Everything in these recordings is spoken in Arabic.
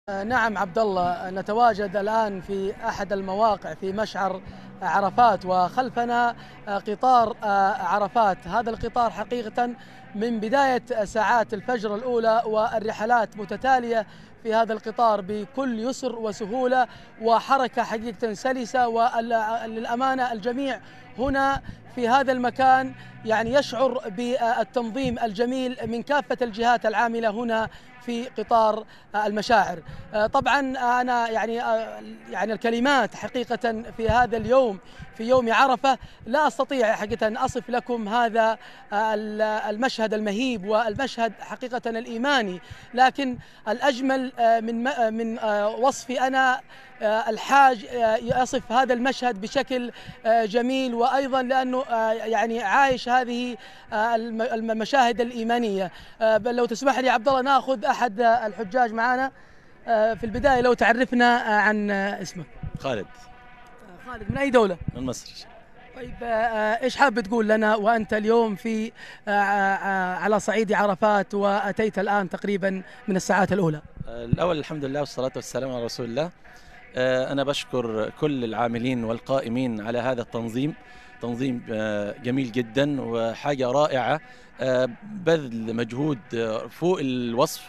نعم عبد الله، نتواجد الآن في أحد المواقع في مشعر عرفات، وخلفنا قطار عرفات. هذا القطار حقيقة من بداية ساعات الفجر الأولى، والرحلات متتالية في هذا القطار بكل يسر وسهولة وحركة حقيقة سلسة. وللأمانة الجميع هنا في هذا المكان يعني يشعر بالتنظيم الجميل من كافة الجهات العاملة هنا في قطار المشاعر. طبعا أنا يعني الكلمات حقيقة في هذا اليوم، في يوم عرفة، لا أستطيع حقيقة أن أصف لكم هذا المشهد المهيب والمشهد حقيقة الإيماني. لكن الأجمل من وصفي أنا الحاج يصف هذا المشهد بشكل جميل، وأيضا لأنه يعني عايش هذه المشاهد الإيمانية. بل لو تسمح لي عبد الله ناخذ أحد الحجاج معنا. في البداية لو تعرفنا عن اسمك. خالد. خالد من أي دولة؟ من مصر. طيب إيش حاب تقول لنا وأنت اليوم في على صعيد عرفات وأتيت الآن تقريبا من الساعات الأولى؟ الأول الحمد لله والصلاة والسلام على رسول الله. أنا بشكر كل العاملين والقائمين على هذا التنظيم، تنظيم جميل جدا وحاجة رائعة، بذل مجهود فوق الوصف.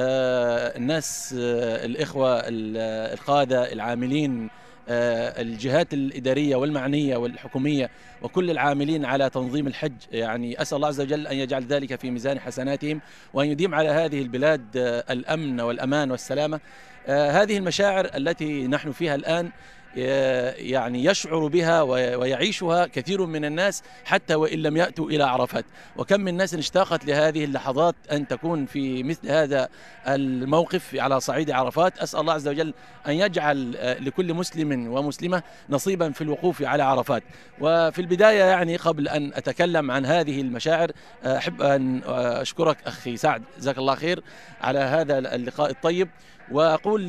الناس، الإخوة القادة العاملين، الجهات الإدارية والمعنية والحكومية وكل العاملين على تنظيم الحج، يعني أسأل الله عز وجل أن يجعل ذلك في ميزان حسناتهم، وأن يديم على هذه البلاد الأمن والأمان والسلامة. هذه المشاعر التي نحن فيها الآن يعني يشعر بها ويعيشها كثير من الناس حتى وإن لم يأتوا إلى عرفات، وكم من ناس اشتاقت لهذه اللحظات أن تكون في مثل هذا الموقف على صعيد عرفات. أسأل الله عز وجل أن يجعل لكل مسلم ومسلمة نصيبا في الوقوف على عرفات. وفي البداية يعني قبل أن أتكلم عن هذه المشاعر أحب أن أشكرك أخي سعد، جزاك الله خير على هذا اللقاء الطيب، وأقول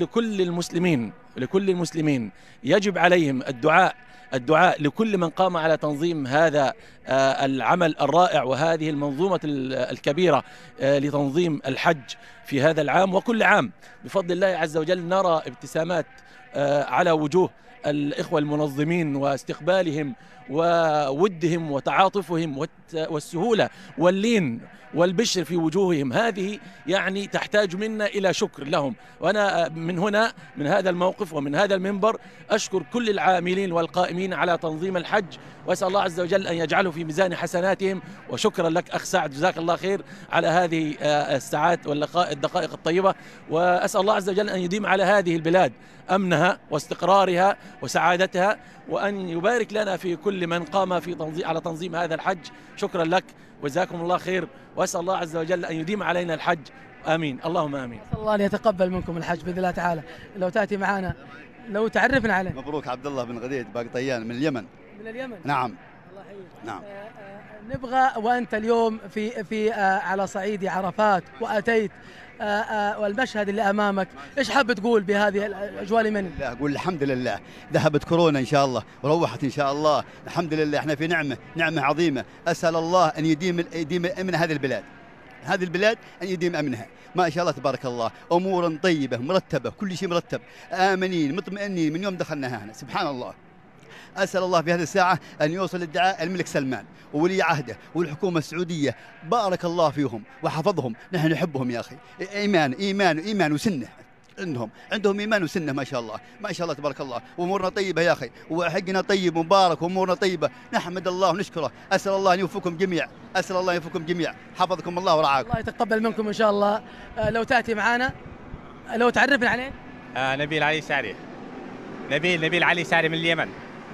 لكل المسلمين يجب عليهم الدعاء لكل من قام على تنظيم هذا العمل الرائع وهذه المنظومة الكبيرة لتنظيم الحج في هذا العام وكل عام. بفضل الله عز وجل نرى ابتسامات على وجوه الإخوة المنظمين واستقبالهم وودهم وتعاطفهم والسهولة واللين والبشر في وجوههم. هذه يعني تحتاج منا إلى شكر لهم، وأنا من هنا من هذا الموقف ومن هذا المنبر أشكر كل العاملين والقائمين على تنظيم الحج، وأسأل الله عز وجل أن يجعله في ميزان حسناتهم. وشكرا لك أخ سعد، جزاك الله خير على هذه الساعات والدقائق الطيبة، وأسأل الله عز وجل أن يديم على هذه البلاد أمنها واستقرارها وسعادتها، وأن يبارك لنا في كل من قام على تنظيم هذا الحج. شكرا لك وجزاكم الله خير، وأسأل الله عز وجل أن يديم علينا الحج، آمين اللهم آمين. أسأل الله أن يتقبل منكم الحج بإذن الله تعالى. لو تأتي معنا لو تعرفنا عليه. مبروك عبد الله بن غديد باقطيان من اليمن. من اليمن؟ نعم. الله يحييك. نعم. نبغى وأنت اليوم في على صعيد عرفات وأتيت والمشهد اللي أمامك، إيش حاب تقول بهذه الأجواء اليمنية؟ لا أقول الحمد لله، ذهبت كورونا إن شاء الله وروحت إن شاء الله، الحمد لله احنا في نعمة عظيمة. أسأل الله أن يديم أمن هذه البلاد أن يديم أمنها. ما شاء الله تبارك الله، أمور طيبة مرتبة، كل شيء مرتب، آمنين مطمئنين من يوم دخلنا هنا. سبحان الله. أسأل الله في هذه الساعة أن يوصل الدعاء الملك سلمان وولي عهده والحكومة السعودية، بارك الله فيهم وحفظهم. نحن نحبهم يا أخي، إيمان وسنة عندهم إيمان وسنة، ما شاء الله تبارك الله، وأمورنا طيبة يا أخي، وحقنا طيب مبارك وأمورنا طيبة، نحمد الله ونشكره. أسأل الله أن يوفقكم جميع، حفظكم الله ورعاكم. الله يتقبل منكم إن شاء الله. لو تأتي معنا، لو تعرفنا عليه. نبيل علي ساري. نبيل علي ساري من اليمن.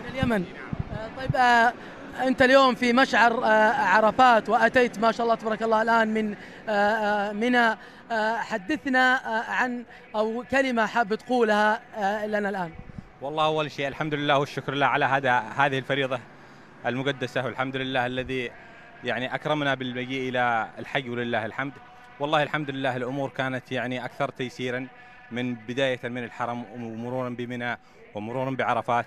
طيب أنت اليوم في مشعر عرفات وأتيت ما شاء الله تبارك الله الآن من منى. حدثنا عن أو كلمة حاب تقولها لنا الآن. والله أول شيء الحمد لله والشكر لله على هذه الفريضة المقدسة، والحمد لله الذي يعني أكرمنا بالمجيء إلى الحج ولله الحمد. والله الحمد لله الأمور كانت يعني أكثر تيسيرا من بداية من الحرم ومرورا بمنى ومرورا بعرفات.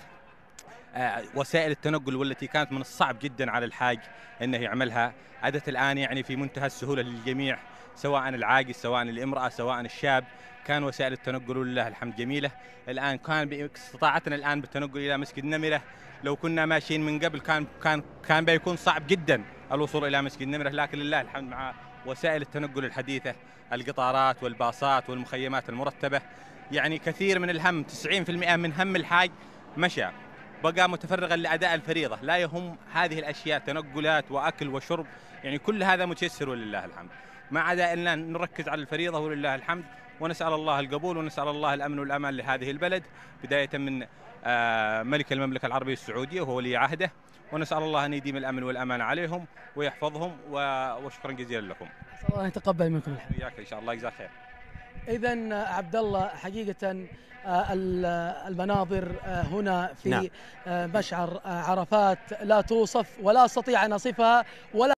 وسائل التنقل والتي كانت من الصعب جدا على الحاج انه يعملها عادت الان يعني في منتهى السهوله للجميع، سواء العاجز سواء الامراه سواء الشاب. كان وسائل التنقل ولله الحمد جميلة. الآن استطاعتنا الآن بالتنقل إلى مسجد نمرة. لو كنا ماشيين من قبل كان بيكون صعب جدا الوصول إلى مسجد نمرة، لكن لله الحمد مع وسائل التنقل الحديثة، القطارات والباصات والمخيمات المرتبة، يعني كثير من الهم 90% من هم الحاج مشى، بقى متفرغا لأداء الفريضة، لا يهم هذه الأشياء تنقلات وأكل وشرب، يعني كل هذا متيسر ولله الحمد، ما عدا أن نركز على الفريضة ولله الحمد. ونسأل الله القبول ونسأل الله الأمن والأمان لهذه البلد، بداية من ملك المملكة العربية السعودية وهو ولي عهده، ونسأل الله أن يديم الأمن والأمان عليهم ويحفظهم، وشكرا جزيلا لكم. أسأل الله أن يتقبل منكم الحمد. وياك إن شاء الله، جزاك خير. إذن عبد الله، حقيقة المناظر هنا في مشعر عرفات لا توصف ولا أستطيع أن أصفها ولا